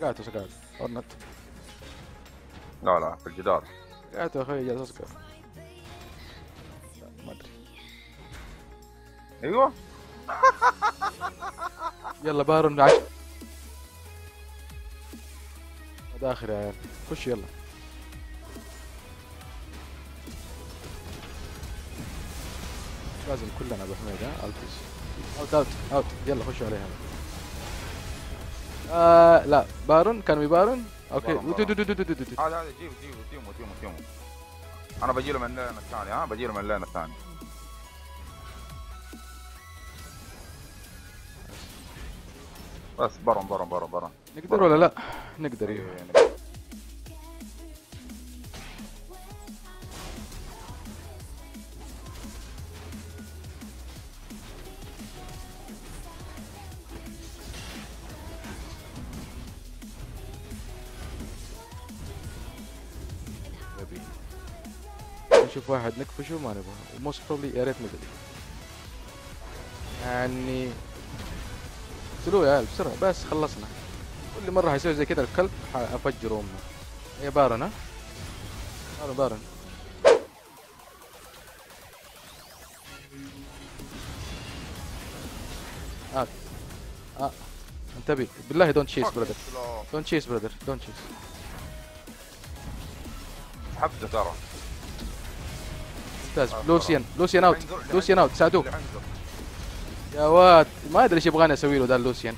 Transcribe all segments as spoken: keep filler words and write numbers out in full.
سقعته سقعته ارنت. لا لا في الجدار. سقعته يا اخوي، جالس اسقع. ما ادري. ايوه يلا بارون عش... داخل يا عيال، خش يلا. لازم كلنا ابو حميد. ها التش اوت اوت اوت. يلا خشوا عليها. آه لا بارون كان ببارون. اوكي. بارون، ودو- بارون. دو- دو- دو- دو- دو- دو. هذا هذا جيبه جيبه تيمو تيمو تيمو. انا بجيله من اللين الثاني. ها بجيله من اللين الثاني. بس برم برم برم برم. نقدر ولا لا؟ نقدر. إيه، ايوه يعني. نبي نشوف واحد نكفشه ما نبغى. وموست بروبلي يا ريت مدري يعني. اقتلوه يا عيال بسرعة بس خلصنا. كل مرة حيسوي زي كذا الكلب حافجر امه. يا بارون. ها بارون بارون. آه. آه. انتبه بالله. دونت تشيس برادر. دونت تشيس برادر. دونت تشيس. حبته ترى. ممتاز. آه، لوسيان لوسيان اوت. اللي عنده- لوسيان اوت ساعدوه اللي عنده. يا واد. ما ادري ايش يبغاني اسوي له ذا لوسيان.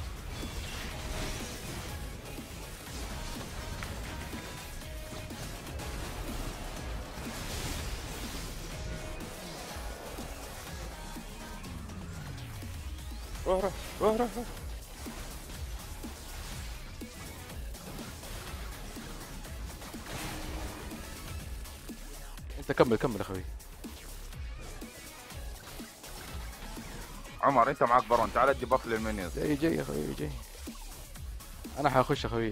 روح روح روح روح روح. انت كمل كمل اخوي. عمر انت معك برون، تعال ادي بف للمنيوز. جاي جاي يا اخوي جاي. انا حاخش اخوي.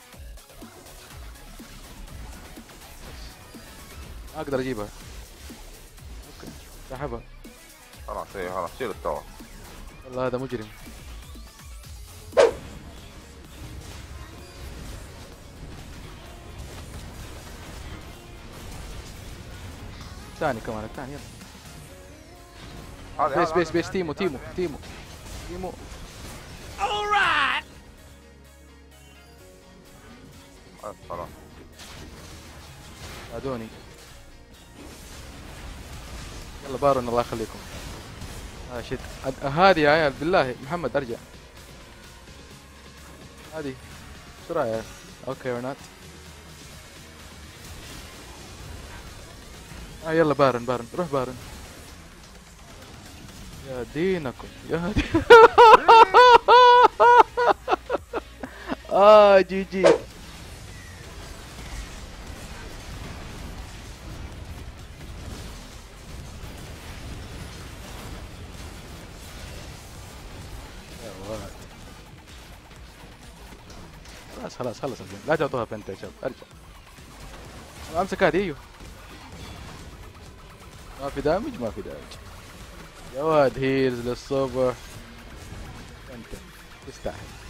ما اقدر اجيبها. اوكي سحبها. خلاص ايه خلاص شيل التور. والله هذا مجرم. ثاني كمان الثاني يلا. هذا بيس هذا- بيس هذا بيس عندي- تيمو هذا تيمو عندي. تيمو تيمو. بس خلاص. ساعدوني. يلا بارون الله يخليكم. آه شيت. أد- هذه يا عيال بالله محمد ارجع. هذه بسرعة يا عيال. اوكي ونات. آه يلا بارن بارن روح بارن. يا دينكم يا دي. اه جي جي. يا ولد. خلاص خلاص خلص الجيم. لا تعطوها بنت يا شباب. ارجع. امسك هذه. ايوه ما في دامج ما في دامج. يا واد هيلز للصبح. انت تستاهل.